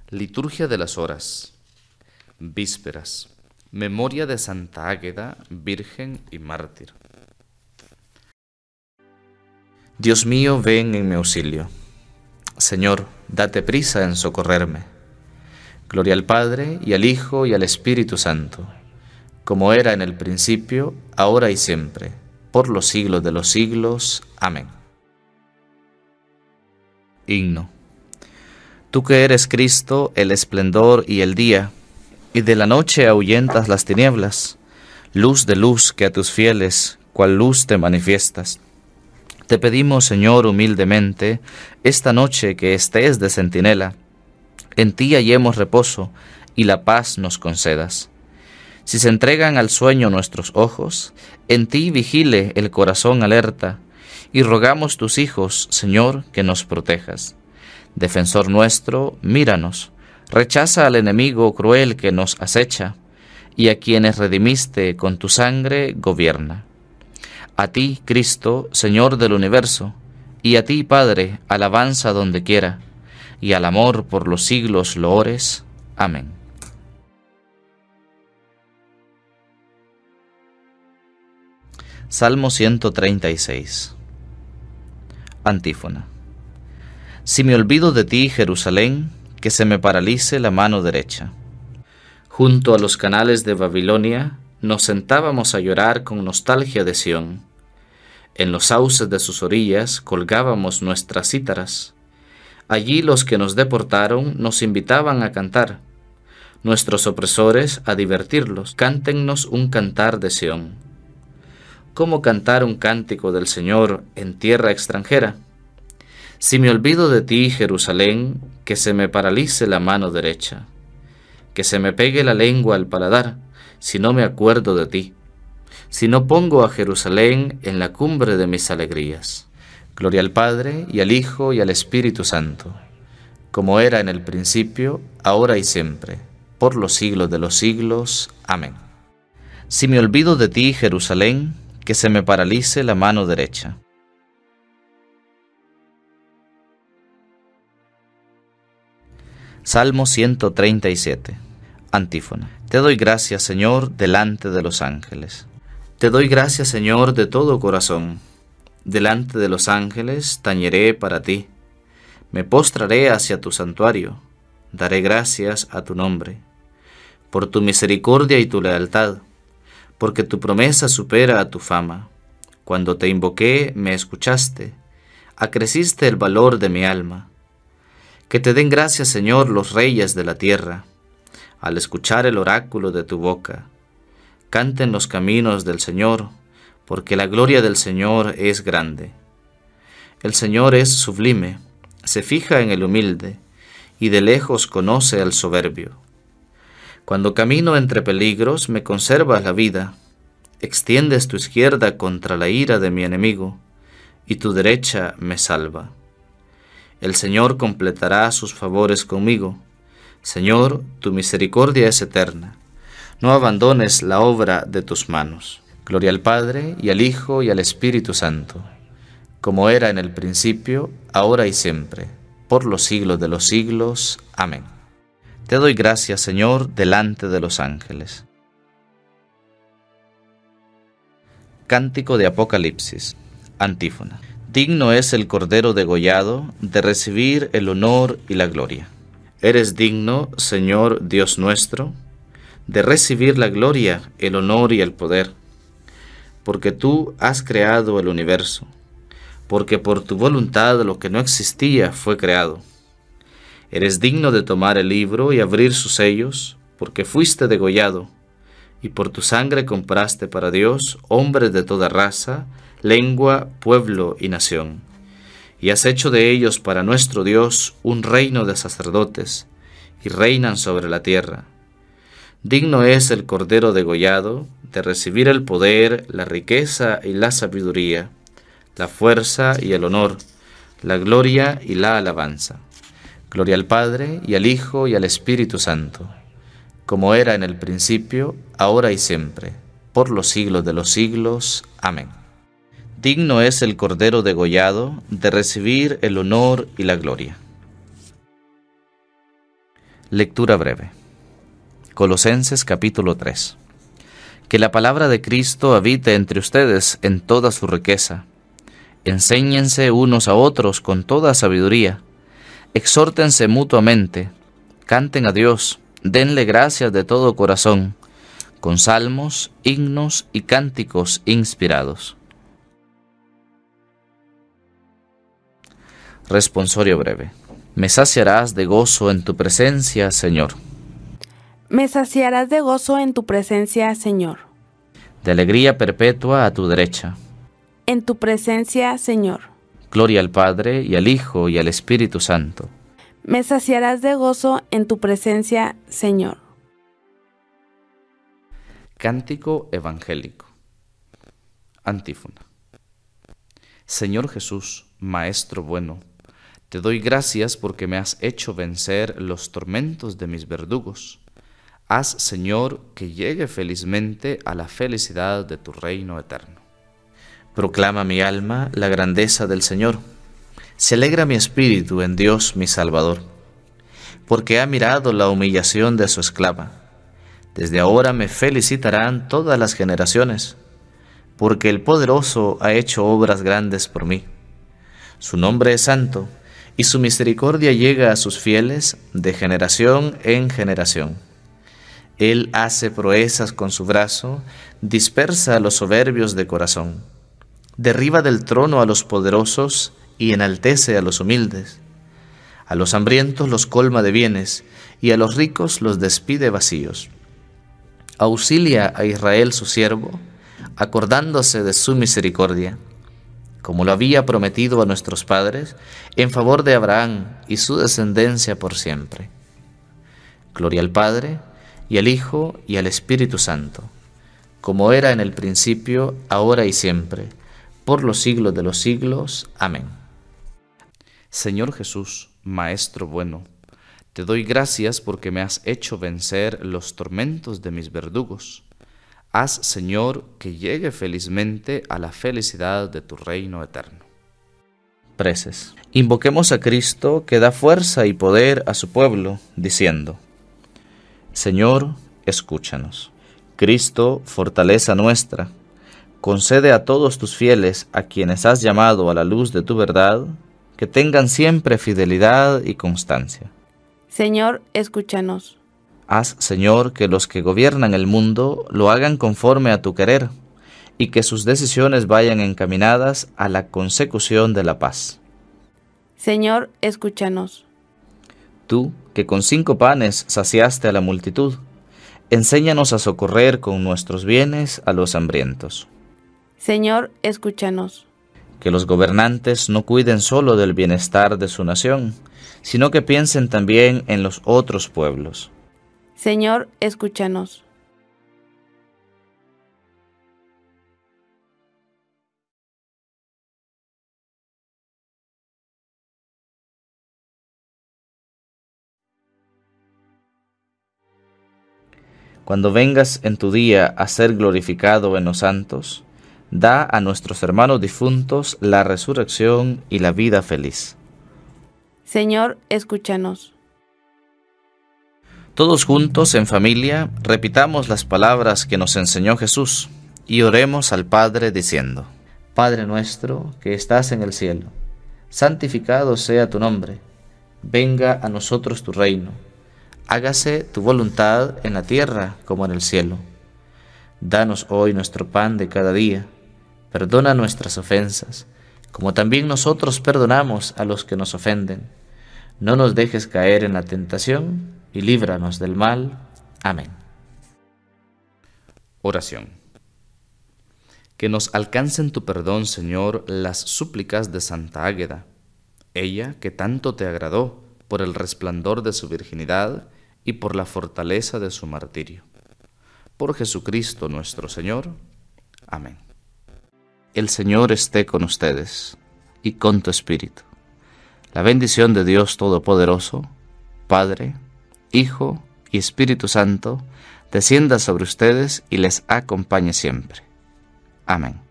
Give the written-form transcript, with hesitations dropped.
Liturgia de las Horas. Vísperas. Memoria de Santa Águeda, Virgen y Mártir. Dios mío, ven en mi auxilio. Señor, date prisa en socorrerme. Gloria al Padre, y al Hijo, y al Espíritu Santo, como era en el principio, ahora y siempre, por los siglos de los siglos. Amén. Himno. Tú que eres Cristo, el esplendor y el día, y de la noche ahuyentas las tinieblas, luz de luz que a tus fieles, cual luz te manifiestas. Te pedimos, Señor, humildemente, esta noche que estés de centinela, en ti hallemos reposo y la paz nos concedas. Si se entregan al sueño nuestros ojos, en ti vigile el corazón alerta, y rogamos tus hijos, Señor, que nos protejas. Defensor nuestro, míranos, rechaza al enemigo cruel que nos acecha, y a quienes redimiste con tu sangre, gobierna. A ti, Cristo, Señor del universo, y a ti, Padre, alabanza donde quiera, y al amor por los siglos loores. Amén. Salmo 136. Antífona. Si me olvido de ti, Jerusalén, que se me paralice la mano derecha. Junto a los canales de Babilonia nos sentábamos a llorar con nostalgia de Sión. En los sauces de sus orillas colgábamos nuestras cítaras. Allí los que nos deportaron nos invitaban a cantar. Nuestros opresores a divertirlos. Cántennos un cantar de Sión. ¿Cómo cantar un cántico del Señor en tierra extranjera? Si me olvido de ti, Jerusalén, que se me paralice la mano derecha, que se me pegue la lengua al paladar, si no me acuerdo de ti, si no pongo a Jerusalén en la cumbre de mis alegrías. Gloria al Padre, y al Hijo, y al Espíritu Santo, como era en el principio, ahora y siempre, por los siglos de los siglos. Amén. Si me olvido de ti, Jerusalén, que se me paralice la mano derecha. Salmo 137. Antífona. Te doy gracias, Señor, delante de los ángeles. Te doy gracias, Señor, de todo corazón. Delante de los ángeles tañeré para ti. Me postraré hacia tu santuario. Daré gracias a tu nombre. Por tu misericordia y tu lealtad, porque tu promesa supera a tu fama. Cuando te invoqué, me escuchaste. Acreciste el valor de mi alma. Que te den gracias, Señor, los reyes de la tierra, al escuchar el oráculo de tu boca. Canten los caminos del Señor, porque la gloria del Señor es grande. El Señor es sublime, se fija en el humilde, y de lejos conoce al soberbio. Cuando camino entre peligros, me conservas la vida. Extiendes tu izquierda contra la ira de mi enemigo, y tu derecha me salva. El Señor completará sus favores conmigo. Señor, tu misericordia es eterna. No abandones la obra de tus manos. Gloria al Padre, y al Hijo, y al Espíritu Santo, como era en el principio, ahora y siempre, por los siglos de los siglos. Amén. Te doy gracias, Señor, delante de los ángeles. Cántico de Apocalipsis. Antífona. Digno es el Cordero degollado de recibir el honor y la gloria. Eres digno, Señor Dios nuestro, de recibir la gloria, el honor y el poder, porque tú has creado el universo, porque por tu voluntad lo que no existía fue creado. Eres digno de tomar el libro y abrir sus sellos, porque fuiste degollado, y por tu sangre compraste para Dios hombres de toda raza, lengua, pueblo y nación, y has hecho de ellos para nuestro Dios un reino de sacerdotes, y reinan sobre la tierra. Digno es el Cordero degollado de recibir el poder, la riqueza y la sabiduría, la fuerza y el honor, la gloria y la alabanza. Gloria al Padre, y al Hijo, y al Espíritu Santo, como era en el principio, ahora y siempre, por los siglos de los siglos. Amén. Digno es el Cordero degollado de recibir el honor y la gloria. Lectura breve. Colosenses capítulo 3. Que la palabra de Cristo habite entre ustedes en toda su riqueza. Enséñense unos a otros con toda sabiduría. Exhórtense mutuamente. Canten a Dios. Denle gracias de todo corazón, con salmos, himnos y cánticos inspirados. Responsorio breve. Me saciarás de gozo en tu presencia, Señor. Me saciarás de gozo en tu presencia, Señor. De alegría perpetua a tu derecha. En tu presencia, Señor. Gloria al Padre, y al Hijo, y al Espíritu Santo. Me saciarás de gozo en tu presencia, Señor. Cántico evangélico. Antífona. Señor Jesús, Maestro bueno, te doy gracias porque me has hecho vencer los tormentos de mis verdugos. Haz, Señor, que llegue felizmente a la felicidad de tu reino eterno. Proclama mi alma la grandeza del Señor. Se alegra mi espíritu en Dios mi Salvador, porque ha mirado la humillación de su esclava. Desde ahora me felicitarán todas las generaciones, porque el Poderoso ha hecho obras grandes por mí. Su nombre es santo, y su misericordia llega a sus fieles de generación en generación. Él hace proezas con su brazo, dispersa a los soberbios de corazón, derriba del trono a los poderosos y enaltece a los humildes. A los hambrientos los colma de bienes, y a los ricos los despide vacíos. Auxilia a Israel su siervo, acordándose de su misericordia, como lo había prometido a nuestros padres, en favor de Abraham y su descendencia por siempre. Gloria al Padre, y al Hijo, y al Espíritu Santo, como era en el principio, ahora y siempre, por los siglos de los siglos. Amén. Señor Jesús, Maestro bueno, te doy gracias porque me has hecho vencer los tormentos de mis verdugos. Haz, Señor, que llegue felizmente a la felicidad de tu reino eterno. Preces. Invoquemos a Cristo, que da fuerza y poder a su pueblo, diciendo: Señor, escúchanos. Cristo, fortaleza nuestra, concede a todos tus fieles, a quienes has llamado a la luz de tu verdad, que tengan siempre fidelidad y constancia. Señor, escúchanos. Haz, Señor, que los que gobiernan el mundo lo hagan conforme a tu querer, y que sus decisiones vayan encaminadas a la consecución de la paz. Señor, escúchanos. Tú, que con 5 panes saciaste a la multitud, enséñanos a socorrer con nuestros bienes a los hambrientos. Señor, escúchanos. Que los gobernantes no cuiden solo del bienestar de su nación, sino que piensen también en los otros pueblos. Señor, escúchanos. Cuando vengas en tu día a ser glorificado en los santos, da a nuestros hermanos difuntos la resurrección y la vida feliz. Señor, escúchanos. Todos juntos, en familia, repitamos las palabras que nos enseñó Jesús y oremos al Padre diciendo: Padre nuestro que estás en el cielo, santificado sea tu nombre. Venga a nosotros tu reino. Hágase tu voluntad en la tierra como en el cielo. Danos hoy nuestro pan de cada día. Perdona nuestras ofensas, como también nosotros perdonamos a los que nos ofenden. No nos dejes caer en la tentación, y líbranos del mal. Amén. Oración. Que nos alcancen tu perdón, Señor, las súplicas de Santa Águeda, ella que tanto te agradó por el resplandor de su virginidad y por la fortaleza de su martirio. Por Jesucristo nuestro Señor. Amén. El Señor esté con ustedes y con tu espíritu. La bendición de Dios Todopoderoso, Padre, Hijo y Espíritu Santo, descienda sobre ustedes y les acompañe siempre. Amén.